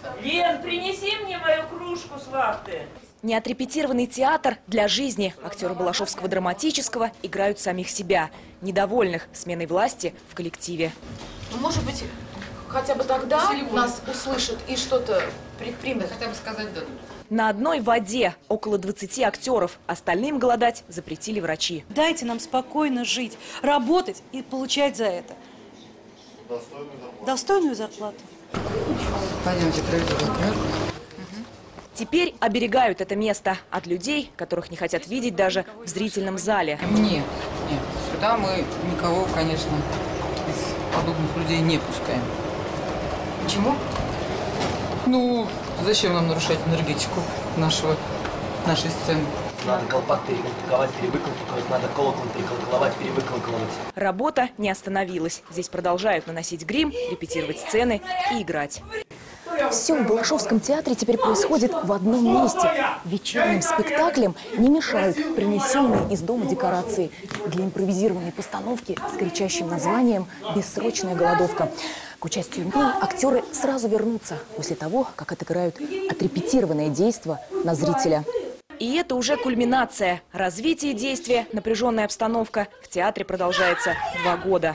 Лен, принеси мне мою кружку с вахты. Неотрепетированный театр для жизни. Актеры Балашовского драматического играют самих себя, недовольных сменой власти в коллективе. Может быть, хотя бы тогда нас услышат и что-то предпримут. Хотя бы сказать «да». На одной воде около 20 актеров. Остальным голодать запретили врачи. Дайте нам спокойно жить, работать и получать за это достойную зарплату. Пойдемте, проведу разговор. Теперь оберегают это место от людей, которых не хотят видеть даже в зрительном зале. Нет. Сюда мы никого, конечно, из подобных людей не пускаем. Почему? Ну, зачем нам нарушать энергетику нашей сцены? Надо колпак переколковать, перевыколковать, надо колокол переколковать, перевыколковать. Работа не остановилась. Здесь продолжают наносить грим, репетировать сцены и играть. Все в Балашовском театре теперь происходит в одном месте. Вечерним спектаклям не мешают принесенные из дома декорации для импровизированной постановки с кричащим названием «Бессрочная голодовка». К участию в ней актеры сразу вернутся после того, как отыграют отрепетированное действо на зрителя. И это уже кульминация. Развитие действия, напряженная обстановка в театре продолжается 2 года.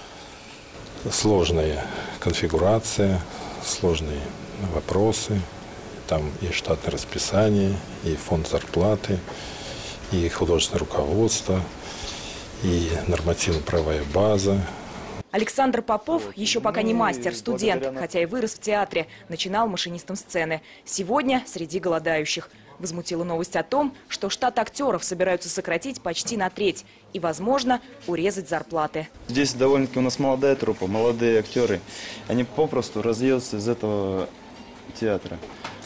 Сложная конфигурация, сложные вопросы. Там и штатное расписание, и фонд зарплаты, и художественное руководство, и нормативно-правовая база. Александр Попов еще пока не мастер, студент, хотя и вырос в театре. Начинал машинистом сцены. Сегодня среди голодающих. Возмутила новость о том, что штат актеров собираются сократить почти на треть и, возможно, урезать зарплаты. Здесь довольно-таки у нас молодая труппа, молодые актеры. Они попросту разъедутся из этого театра.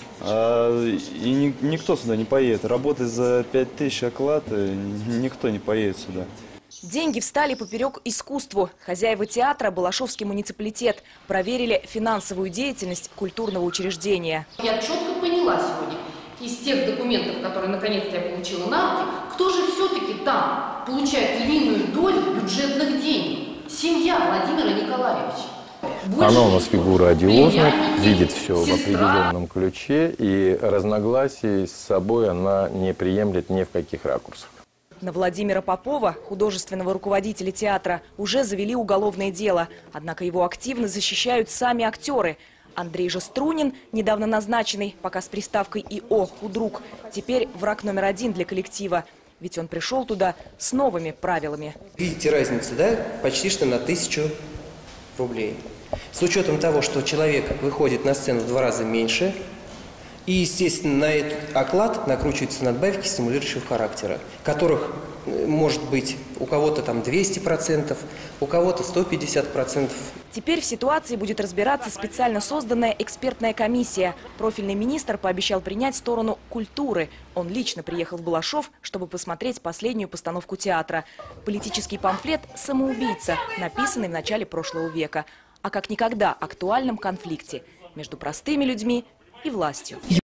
И никто сюда не поедет. Работать за 5000 оклад никто не поедет сюда. Деньги встали поперек искусству. Хозяева театра, Балашовский муниципалитет, проверили финансовую деятельность культурного учреждения. Я четко поняла сегодня из тех документов, которые наконец-то я получила на руки, кто же все-таки там получает львиную долю бюджетных денег? Семья Владимира Николаевича. Она у нас фигура одиозная, видит все в определенном ключе, и разногласий с собой она не приемлет ни в каких ракурсах. На Владимира Попова, художественного руководителя театра, уже завели уголовное дело. Однако его активно защищают сами актеры. Андрей же Струнин, недавно назначенный, пока с приставкой ИО «Худрук», теперь враг номер 1 для коллектива. Ведь он пришел туда с новыми правилами. Видите разницу, да? Почти что на 1000 рублей. С учетом того, что человек выходит на сцену в 2 раза меньше, и, естественно, на этот оклад накручиваются надбавки стимулирующего характера, которых может быть у кого-то там 200%, у кого-то 150%. Теперь в ситуации будет разбираться специально созданная экспертная комиссия. Профильный министр пообещал принять сторону культуры. Он лично приехал в Балашов, чтобы посмотреть последнюю постановку театра. Политический памфлет «Самоубийца», написанный в начале прошлого века. О как никогда актуальном конфликте между простыми людьми и властью.